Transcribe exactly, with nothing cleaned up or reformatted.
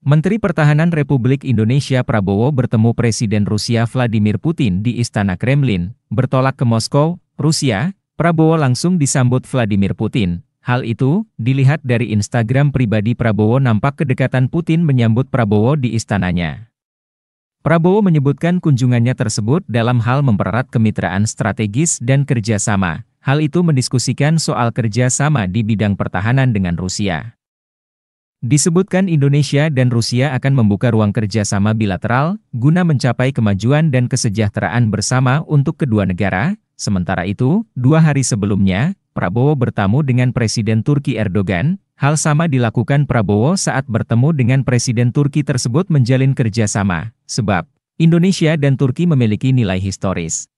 Menteri Pertahanan Republik Indonesia Prabowo bertemu Presiden Rusia Vladimir Putin di Istana Kremlin, bertolak ke Moskow, Rusia. Prabowo langsung disambut Vladimir Putin. Hal itu, dilihat dari Instagram pribadi Prabowo, nampak kedekatan Putin menyambut Prabowo di istananya. Prabowo menyebutkan kunjungannya tersebut dalam hal mempererat kemitraan strategis dan kerjasama. Hal itu mendiskusikan soal kerjasama di bidang pertahanan dengan Rusia. Disebutkan Indonesia dan Rusia akan membuka ruang kerjasama bilateral, guna mencapai kemajuan dan kesejahteraan bersama untuk kedua negara. Sementara itu, dua hari sebelumnya, Prabowo bertamu dengan Presiden Turki Erdogan. Hal sama dilakukan Prabowo saat bertemu dengan Presiden Turki tersebut menjalin kerjasama, sebab Indonesia dan Turki memiliki nilai historis.